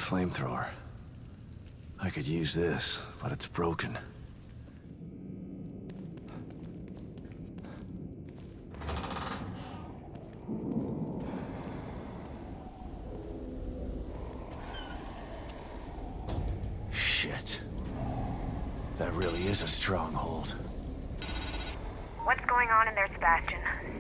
flamethrower. I could use this, but it's broken. Shit. That really is a stronghold. What's going on in there, Sebastian?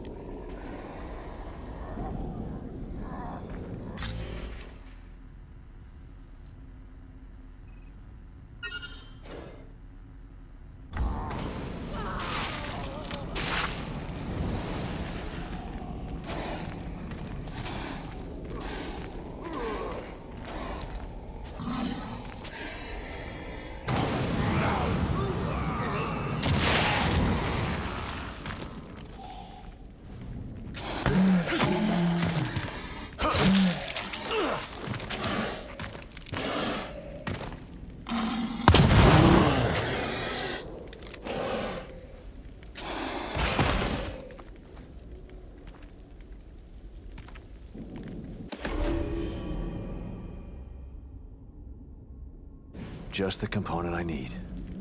Just the component I need.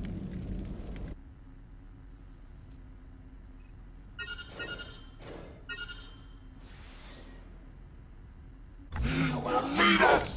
You will meet us!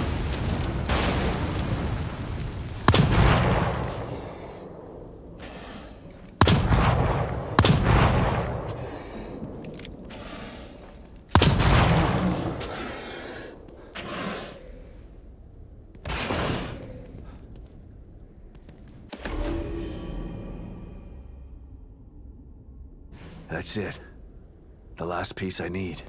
That's it. The last piece I need.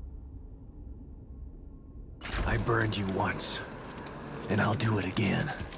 I burned you once, and I'll do it again.